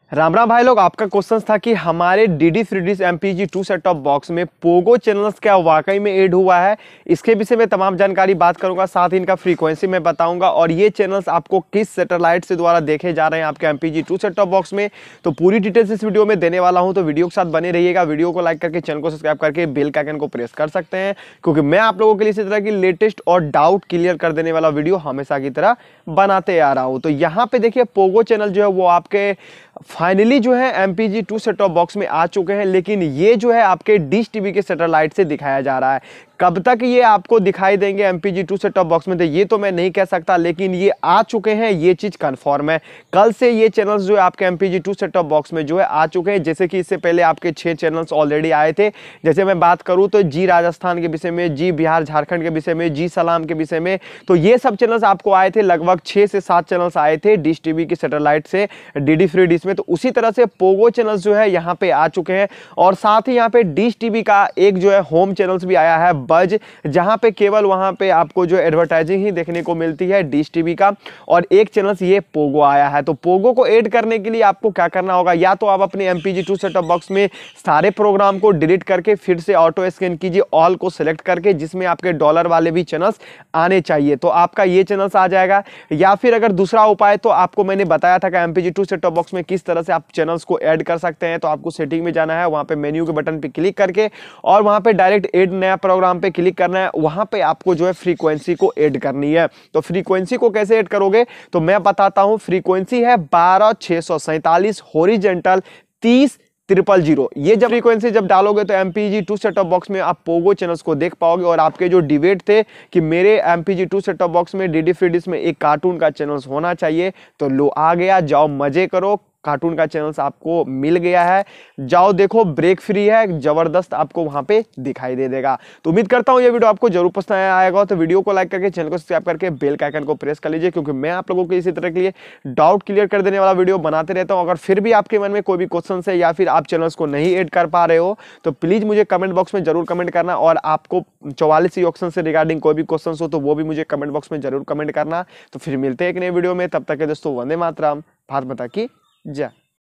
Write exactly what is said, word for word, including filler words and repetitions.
राम राम भाई लोग, आपका क्वेश्चन था कि हमारे D D three D M P G two set top box में पोगो चैनल्स क्या वाकई में ऐड हुआ है। इसके विषय में तमाम जानकारी बात करूंगा, साथ ही इनका फ्रीक्वेंसी में बताऊंगा और ये चैनल्स आपको किस सैटेलाइट से द्वारा देखे जा रहे हैं आपके M P G two set top box में। तो पूरी डिटेल्स इस वीडियो में देने वाला हूं, तो वीडियो के साथ बने रहिएगा। वीडियो को लाइक करके चैनल को सब्सक्राइब करके बेल का आइकन को प्रेस कर सकते हैं, क्योंकि मैं आप लोगों के लिए इसी तरह की लेटेस्ट और डाउट क्लियर कर देने वाला वीडियो हमेशा की तरह बनाते आ रहा हूं। तो यहाँ पे देखिए, पोगो चैनल जो है वो आपके फाइनली जो है M P G two set top box में आ चुके हैं, लेकिन ये जो है आपके डिश टीवी के सैटेलाइट से दिखाया जा रहा है। कब तक ये आपको दिखाई देंगे M P G two set top box में, तो ये तो मैं नहीं कह सकता, लेकिन ये आ चुके हैं, ये चीज कंफर्म है। कल से ये चैनल्स जो है आपके M P G two set top box में जो है आ चुके हैं। जैसे कि इससे पहले आपके छह चैनल्स ऑलरेडी आए थे। जैसे मैं बात करूं तो जी राजस्थान के विषय में, जी बिहार झारखंड के विषय में, जी सलाम के विषय में, तो ये सब चैनल्स आपको आए थे। लगभग छह से सात चैनल्स आए थे डिश टीवी की सैटेलाइट से डी डी फ्री डिश में। तो उसी तरह से पोगो चैनल्स जो है यहाँ पे आ चुके हैं, और साथ ही यहाँ पे डिश टीवी का एक जो है होम चैनल्स भी आया है, बज, जहां पे केवल वहां पे आपको जो एडवर्टाइजिंग ही देखने को मिलती है डिश टीवी का, और एक चैनल्स ये पोगो आया है। तो पोगो को ऐड करने के लिए आपको क्या करना होगा, या तो आप अपने M P G two set top box में सारे प्रोग्राम को डिलीट करके फिर से ऑटो स्कैन कीजिए, ऑल को सिलेक्ट करके, जिसमें आपके डॉलर वाले भी चैनल्स आने चाहिए, तो आपका ये चैनल्स आ जाएगा। या फिर अगर दूसरा उपाय, तो आपको मैंने बताया था कि M P G two set top box में किस तरह से आप चैनल्स को ऐड कर सकते हैं। तो आपको सेटिंग में जाना है, वहां पे मेन्यू के बटन पे क्लिक करके और वहां पे डायरेक्ट ऐड नया प्रोग्राम पे क्लिक करना है। वहां पे आपको जो है फ्रीक्वेंसी को ऐड करनी है। तो फ्रीक्वेंसी को कैसे ऐड करोगे, तो मैं बताता हूं। फ्रीक्वेंसी है बारह छह सौ सैंतालीस, हॉरिजॉन्टल तीस ट्रिपल जीरो। ये जब फ्रीक्वेंसी जब डालोगे तो M P G two set top box में आप पोगो चैनल्स को देख पाओगे। और आपके जो डिबेट थे कि मेरे M P G two set top box में डी डी फ्री डिश में एक कार्टून का चैनल्स होना चाहिए, तो लो आ गया, जाओ मजे करो, कार्टून का चैनल्स आपको मिल गया है। जाओ देखो, ब्रेक फ्री है, जबरदस्त आपको वहां पे दिखाई दे देगा। तो उम्मीद करता हूं ये वीडियो आपको जरूर पसंद आएगा। तो वीडियो को लाइक करके चैनल को सब्सक्राइब करके बेल का आइकन को प्रेस कर लीजिए, क्योंकि मैं आप लोगों के इसी तरह के लिए डाउट क्लियर कर देने वाला वीडियो बनाते रहता हूं। अगर फिर भी आपके मन में कोई भी क्वेश्चन है या फिर आप चैनल्स को नहीं ऐड कर पा रहे हो, तो प्लीज मुझे कमेंट बॉक्स में जरूर कमेंट करना। और आपको चौवालीस ऑप्शन से रिगार्डिंग कोई भी क्वेश्चन हो तो वो भी मुझे कमेंट बॉक्स में जरूर कमेंट करना। तो फिर मिलते हैं एक नए वीडियो में, तब तक के दोस्तों वंदे मातरम, भारत माता की जय।